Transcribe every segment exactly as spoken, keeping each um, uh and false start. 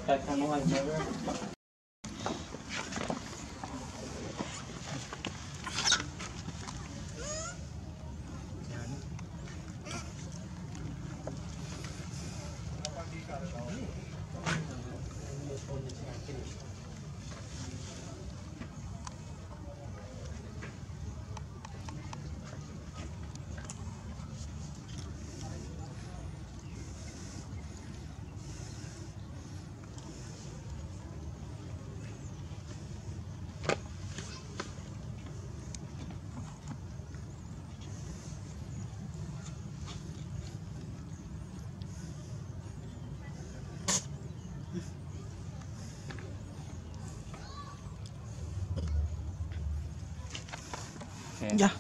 Tại khăn ngoài mới dạ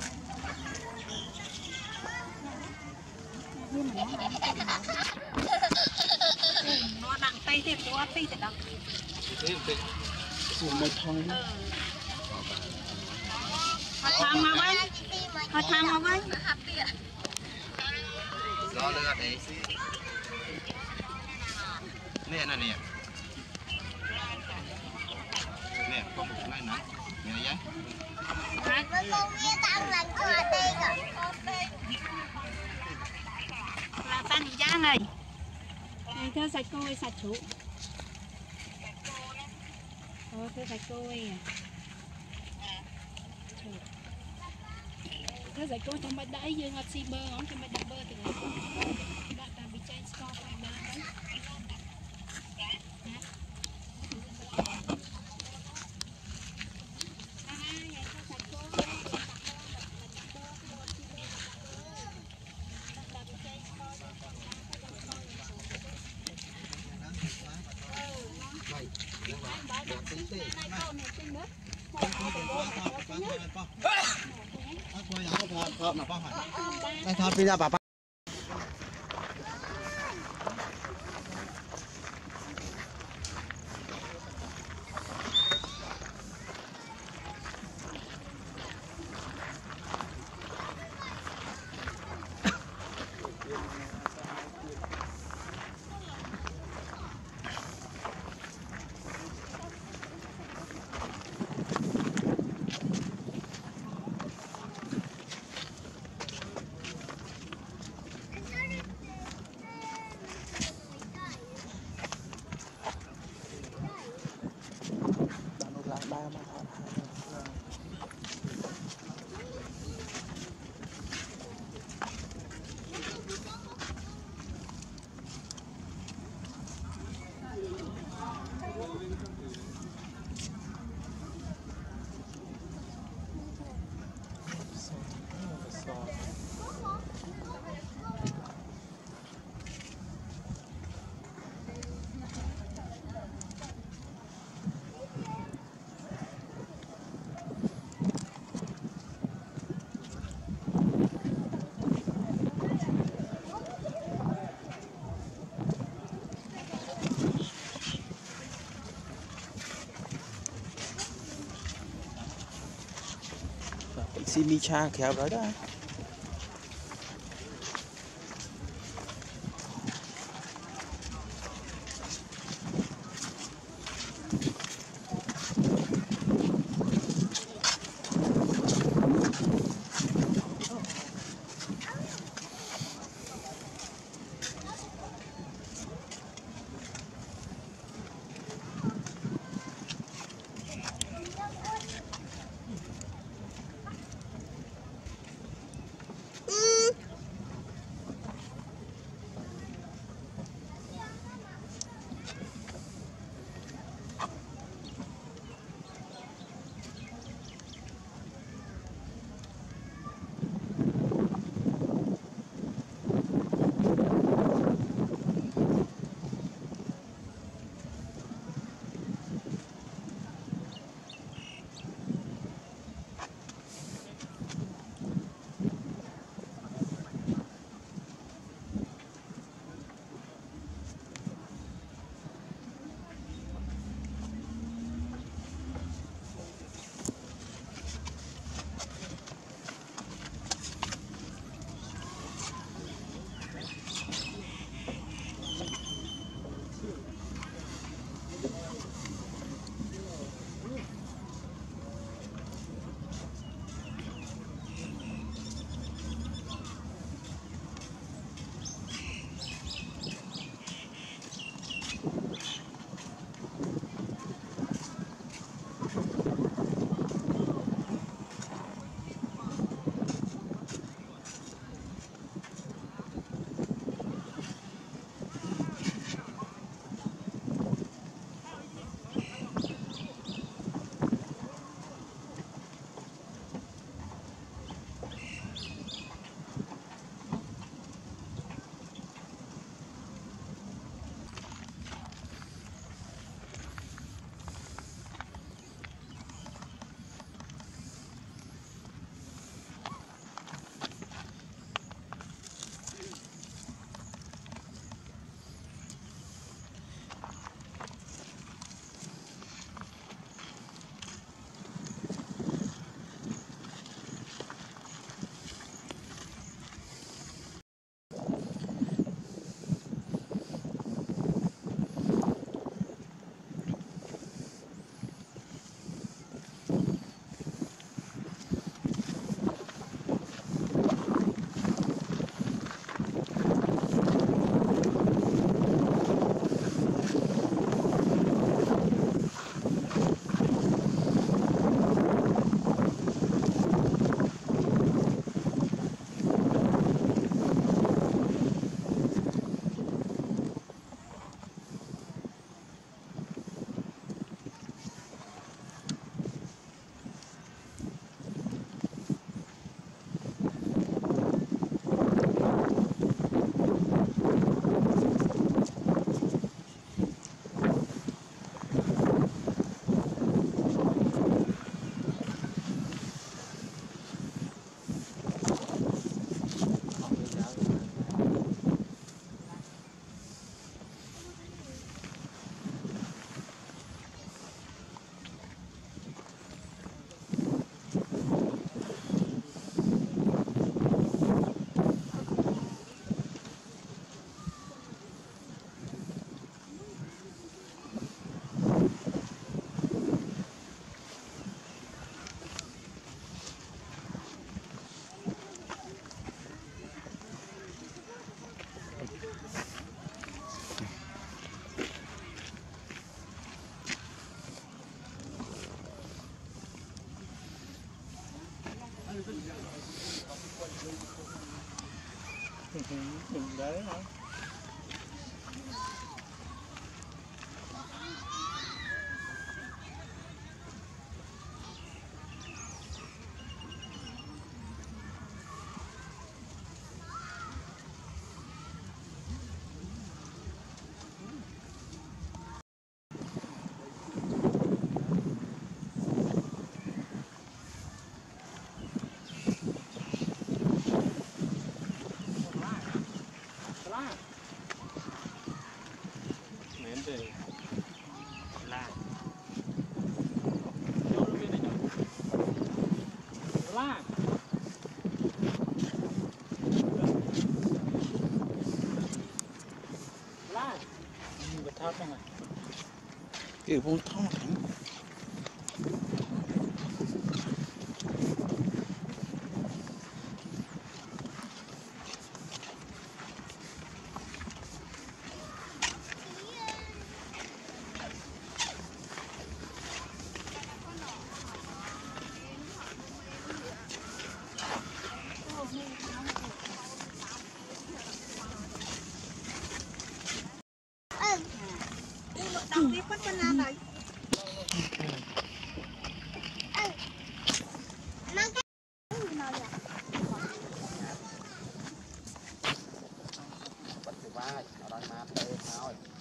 nó nặng tay thêm nó phi thật đó một thôi họ thang mà với họ thang mà với gió lửa đấy nè nè nè nè con một ngày nữa nè giấy là tan giá này này thưa sạch côi sạch chủ ờ thưa sạch côi thưa sạch côi trong bát đáy dương ngọt xì bơ ngón trong bát đáy bơ thì đã tạm bị cháy score phải đá đấy Đây thôi pizza bà. xin mi cha khéo đó đó đừng đấy hả? Mến về là vô luôn bên này nhở là là vật tháp không à kiểu vô tháp thánh Đăng ký bắt bên này. Mang cái gì nào vậy? Bắt cái vai, nó đang nát đây thôi.